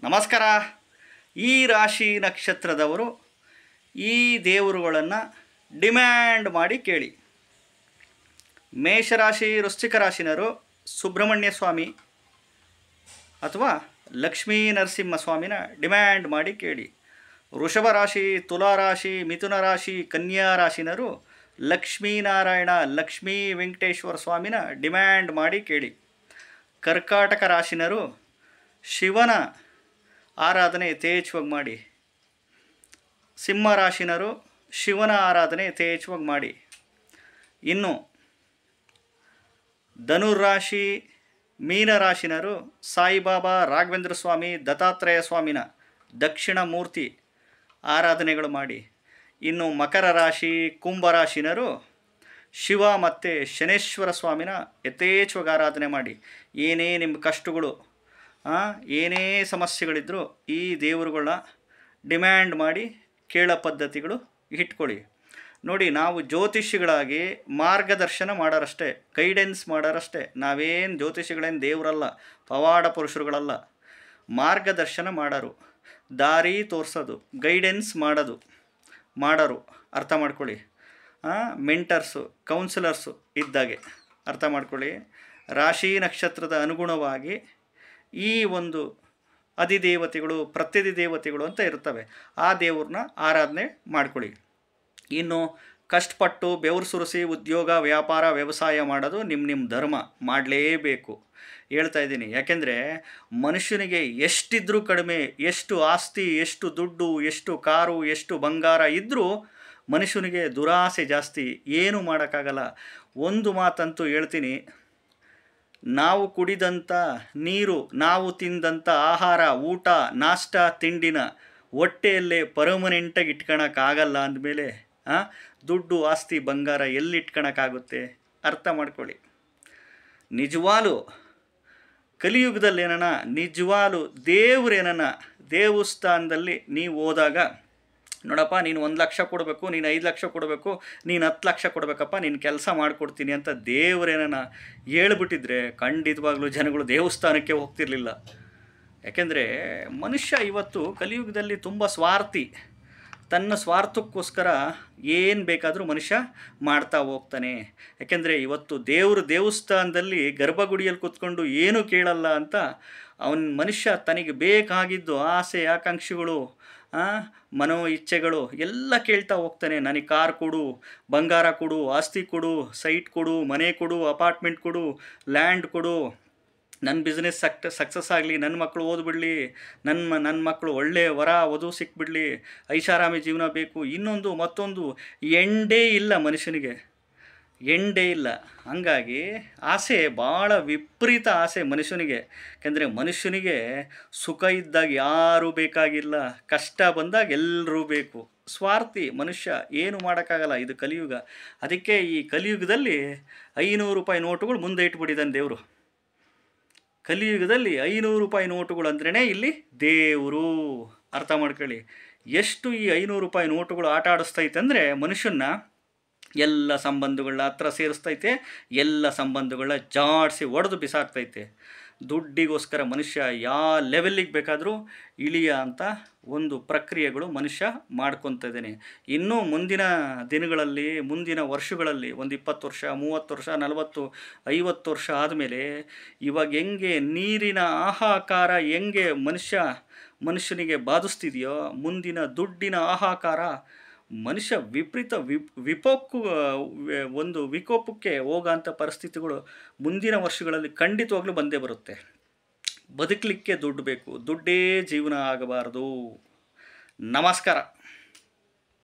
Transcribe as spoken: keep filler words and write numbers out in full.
ನಮಸ್ಕಾರ. ಈ ರಾಶಿ ನಕ್ಷತ್ರದವರು ಈ ದೇವರುಗಳನ್ನು ಡಿಮ್ಯಾಂಡ್ ಮಾಡಿ ಕೇಳಿ. ಮೇಷರಾಶಿ ವೃಶ್ಚಿಕ ರಾಶಿನರು ಸುಬ್ರಹ್ಮಣ್ಯ ಸ್ವಾಮಿ ಅಥವಾ ಲಕ್ಷ್ಮೀ ನರಸಿಂಹ ಸ್ವಾಮಿನ ಡಿಮ್ಯಾಂಡ್ ಮಾಡಿ ಕೇಳಿ. ವೃಷಭ ರಾಶಿ, ತುಲಾ ರಾಶಿ, ಮಿಥುನ ರಾಶಿ, ಕನ್ಯಾ ರಾಶಿನರು ಲಕ್ಷ್ಮೀನಾರಾಯಣ ಲಕ್ಷ್ಮೀ ವೆಂಕಟೇಶ್ವರ ಸ್ವಾಮಿನ ಡಿಮ್ಯಾಂಡ್ ಮಾಡಿ ಕೇಳಿ. ಕರ್ಕಾಟಕ ರಾಶಿನರು ಶಿವನ ಆರಾಧನೆ ಯಥೇಚ್ಛವಾಗಿ ಮಾಡಿ. ಸಿಂಹ ರಾಶಿನರು ಶಿವನ ಆರಾಧನೆ ಯಥೇಚ್ಛವಾಗಿ ಮಾಡಿ. ಇನ್ನು ಧನುರಾಶಿ, ಮೀನರಾಶಿನರು ಸಾಯಿಬಾಬಾ, ರಾಘವೇಂದ್ರ ಸ್ವಾಮಿ, ದತ್ತಾತ್ರೇಯ ಸ್ವಾಮಿನ ದಕ್ಷಿಣ ಮೂರ್ತಿ ಆರಾಧನೆಗಳು ಮಾಡಿ. ಇನ್ನು ಮಕರ ರಾಶಿ, ಕುಂಭರಾಶಿನರು ಶಿವ ಮತ್ತು ಶನೇಶ್ವರ ಸ್ವಾಮಿನ ಯಥೇಚ್ಛವಾಗಿ ಆರಾಧನೆ ಮಾಡಿ. ಏನೇ ನಿಮ್ಮ ಕಷ್ಟಗಳು, ಏನೇ ಸಮಸ್ಯೆಗಳಿದ್ದರೂ ಈ ದೇವರುಗಳನ್ನ ಡಿಮ್ಯಾಂಡ್ ಮಾಡಿ ಕೇಳೋ ಪದ್ಧತಿಗಳು ಇಟ್ಕೊಳ್ಳಿ. ನೋಡಿ, ನಾವು ಜ್ಯೋತಿಷಿಗಳಾಗಿ ಮಾರ್ಗದರ್ಶನ ಮಾಡೋರಷ್ಟೇ, ಗೈಡೆನ್ಸ್ ಮಾಡೋರಷ್ಟೇ. ನಾವೇನು ಜ್ಯೋತಿಷಿಗಳೇನು ದೇವರಲ್ಲ, ಪವಾಡ ಪುರುಷರುಗಳಲ್ಲ. ಮಾರ್ಗದರ್ಶನ ಮಾಡೋರು, ದಾರಿ ತೋರಿಸೋದು, ಗೈಡೆನ್ಸ್ ಮಾಡೋದು ಮಾಡೋರು ಅರ್ಥ ಮಾಡ್ಕೊಳ್ಳಿ. ಮೆಂಟರ್ಸು, ಕೌನ್ಸಿಲರ್ಸು ಇದ್ದಾಗೆ ಅರ್ಥ ಮಾಡ್ಕೊಳ್ಳಿ. ರಾಶಿ ನಕ್ಷತ್ರದ ಅನುಗುಣವಾಗಿ ಈ ಒಂದು ಅಧಿದೇವತೆಗಳು, ಪ್ರತ್ಯಧಿದೇವತೆಗಳು ಅಂತ ಇರ್ತವೆ. ಆ ದೇವ್ರನ್ನ ಆರಾಧನೆ ಮಾಡ್ಕೊಳ್ಳಿ. ಇನ್ನು ಕಷ್ಟಪಟ್ಟು ಬೆವರು ಸುರಿಸಿ ಉದ್ಯೋಗ, ವ್ಯಾಪಾರ, ವ್ಯವಸಾಯ ಮಾಡೋದು ನಿಮ್ಮ ನಿಮ್ಮ ಧರ್ಮ, ಮಾಡಲೇಬೇಕು ಹೇಳ್ತಾ ಇದ್ದೀನಿ. ಯಾಕೆಂದರೆ ಮನುಷ್ಯನಿಗೆ ಎಷ್ಟಿದ್ರೂ ಕಡಿಮೆ, ಎಷ್ಟು ಆಸ್ತಿ, ಎಷ್ಟು ದುಡ್ಡು, ಎಷ್ಟು ಕಾರು, ಎಷ್ಟು ಬಂಗಾರ ಇದ್ದರೂ ಮನುಷ್ಯನಿಗೆ ದುರಾಸೆ ಜಾಸ್ತಿ. ಏನೂ ಮಾಡೋಕ್ಕಾಗಲ್ಲ. ಒಂದು ಮಾತಂತೂ ಹೇಳ್ತೀನಿ, ನಾವು ಕುಡಿದಂಥ ನೀರು, ನಾವು ತಿಂದಂಥ ಆಹಾರ, ಊಟ, ನಾಷ್ಟ, ತಿಂಡಿನ ಹೊಟ್ಟೆಯಲ್ಲೇ ಪರ್ಮನೆಂಟಾಗಿ ಇಟ್ಕೊಳಕ್ಕಾಗಲ್ಲ ಅಂದಮೇಲೆ ದುಡ್ಡು, ಆಸ್ತಿ, ಬಂಗಾರ ಎಲ್ಲಿ ಇಟ್ಕೊಳಕ್ಕಾಗುತ್ತೆ? ಅರ್ಥ ಮಾಡ್ಕೊಳ್ಳಿ. ನಿಜವಾಲು ಕಲಿಯುಗದಲ್ಲೇನ ನಿಜವಾಲು ದೇವ್ರೇನ ದೇವಸ್ಥಾನದಲ್ಲಿ ನೀವು ಹೋದಾಗ, ನೋಡಪ್ಪ ನೀನು ಒಂದು ಲಕ್ಷ ಕೊಡಬೇಕು, ನೀನು ಐದು ಲಕ್ಷ ಕೊಡಬೇಕು, ನೀನು ಹತ್ತು ಲಕ್ಷ ಕೊಡಬೇಕಪ್ಪ, ನೀನು ಕೆಲಸ ಮಾಡಿಕೊಡ್ತೀನಿ ಅಂತ ದೇವರೇನ ಹೇಳ್ಬಿಟ್ಟಿದ್ರೆ ಖಂಡಿತವಾಗ್ಲೂ ಜನಗಳು ದೇವಸ್ಥಾನಕ್ಕೆ ಹೋಗ್ತಿರ್ಲಿಲ್ಲ. ಯಾಕೆಂದರೆ ಮನುಷ್ಯ ಇವತ್ತು ಕಲಿಯುಗದಲ್ಲಿ ತುಂಬ ಸ್ವಾರ್ಥಿ. ತನ್ನ ಸ್ವಾರ್ಥಕ್ಕೋಸ್ಕರ ಏನು ಬೇಕಾದರೂ ಮನುಷ್ಯ ಮಾಡ್ತಾ ಹೋಗ್ತಾನೆ. ಯಾಕೆಂದರೆ ಇವತ್ತು ದೇವರು ದೇವಸ್ಥಾನದಲ್ಲಿ ಗರ್ಭಗುಡಿಯಲ್ಲಿ ಕೂತ್ಕೊಂಡು ಏನೂ ಕೇಳಲ್ಲ ಅಂತ ಅವನ ಮನುಷ್ಯ ತನಗೆ ಬೇಕಾಗಿದ್ದು ಆಸೆ, ಆಕಾಂಕ್ಷೆಗಳು, ಮನೋ ಇಚ್ಛೆಗಳು ಎಲ್ಲ ಕೇಳ್ತಾ ಹೋಗ್ತಾನೆ. ನನಗೆ ಕಾರ್ ಕೊಡು, ಬಂಗಾರ ಕೊಡು, ಆಸ್ತಿ ಕೊಡು, ಸೈಟ್ ಕೊಡು, ಮನೆ ಕೊಡು, ಅಪಾರ್ಟ್ಮೆಂಟ್ ಕೊಡು, ಲ್ಯಾಂಡ್ ಕೊಡು, ನನ್ನ ಬಿಸ್ನೆಸ್ ಸಕ್ ಸಕ್ಸಸ್ ಆಗಲಿ, ನನ್ನ ಮಕ್ಕಳು ಓದ್ಬಿಡಲಿ, ನನ್ನ ನನ್ನ ಮಕ್ಕಳು ಒಳ್ಳೆಯ ವರ ವಧು ಸಿಕ್ಬಿಡಲಿ, ಐಷಾರಾಮಿ ಜೀವನ ಬೇಕು, ಇನ್ನೊಂದು ಮತ್ತೊಂದು. ಎಂಡೇ ಇಲ್ಲ ಮನುಷ್ಯನಿಗೆ, ಎಂಡೇ ಇಲ್ಲ. ಹಂಗಾಗಿ ಆಸೆ ಭಾಳ ವಿಪರೀತ ಆಸೆ ಮನುಷ್ಯನಿಗೆ. ಯಾಕೆಂದರೆ ಮನುಷ್ಯನಿಗೆ ಸುಖ ಇದ್ದಾಗ ಯಾರೂ ಬೇಕಾಗಿಲ್ಲ, ಕಷ್ಟ ಬಂದಾಗ ಎಲ್ಲರೂ ಬೇಕು. ಸ್ವಾರ್ಥಿ ಮನುಷ್ಯ, ಏನು ಮಾಡೋಕ್ಕಾಗಲ್ಲ. ಇದು ಕಲಿಯುಗ. ಅದಕ್ಕೆ ಈ ಕಲಿಯುಗದಲ್ಲಿ ಐನೂರು ರೂಪಾಯಿ ನೋಟುಗಳು ಮುಂದೆ ಇಟ್ಬಿಟ್ಟಿದ್ದಾನೆ ದೇವರು. ಕಲಿಯುಗದಲ್ಲಿ ಐನೂರು ರೂಪಾಯಿ ನೋಟುಗಳು ಅಂದ್ರೇ ಇಲ್ಲಿ ದೇವರು. ಅರ್ಥ ಮಾಡ್ಕೊಳ್ಳಿ. ಎಷ್ಟು ಈ ಐನೂರು ರೂಪಾಯಿ ನೋಟುಗಳು ಆಟ ಆಡಿಸ್ತೈತೆ ಅಂದರೆ ಮನುಷ್ಯನ ಎಲ್ಲ ಸಂಬಂಧಗಳನ್ನ ಹತ್ರ ಸೇರಿಸ್ತೈತೆ, ಎಲ್ಲ ಸಂಬಂಧಗಳನ್ನ ಜಾಡಿಸಿ ಒಡೆದು ಬಿಸಾಕ್ತೈತೆ. ದುಡ್ಡಿಗೋಸ್ಕರ ಮನುಷ್ಯ ಯಾವ ಲೆವೆಲ್ಲಿಗೆ ಬೇಕಾದರೂ ಇಳಿಯ ಅಂತ ಒಂದು ಪ್ರಕ್ರಿಯೆಗಳು ಮನುಷ್ಯ ಮಾಡ್ಕೊತ ಇದ್ದಾನೆ. ಇನ್ನೂ ಮುಂದಿನ ದಿನಗಳಲ್ಲಿ, ಮುಂದಿನ ವರ್ಷಗಳಲ್ಲಿ, ಒಂದು ಇಪ್ಪತ್ತು ವರ್ಷ, ಮೂವತ್ತು ವರ್ಷ, ನಲವತ್ತು, ಐವತ್ತು ವರ್ಷ ಆದಮೇಲೆ ಇವಾಗ ಹೆಂಗೆ ನೀರಿನ ಹಾಹಾಕಾರ ಹೆಂಗೆ ಮನುಷ್ಯ ಮನುಷ್ಯನಿಗೆ ಬಾಧಿಸ್ತಿದೆಯೋ, ಮುಂದಿನ ದುಡ್ಡಿನ ಹಾಹಾಕಾರ ಮನುಷ್ಯ ವಿಪರೀತ ವಿಪ್ ವಿಪೋಕು ಒಂದು ವಿಕೋಪಕ್ಕೆ ಹೋಗೋಂಥ ಪರಿಸ್ಥಿತಿಗಳು ಮುಂದಿನ ವರ್ಷಗಳಲ್ಲಿ ಖಂಡಿತವಾಗ್ಲೂ ಬಂದೇ ಬರುತ್ತೆ. ಬದುಕಲಿಕ್ಕೆ ದುಡ್ಡು ಬೇಕು, ದುಡ್ಡೇ ಜೀವನ ಆಗಬಾರ್ದು. ನಮಸ್ಕಾರ.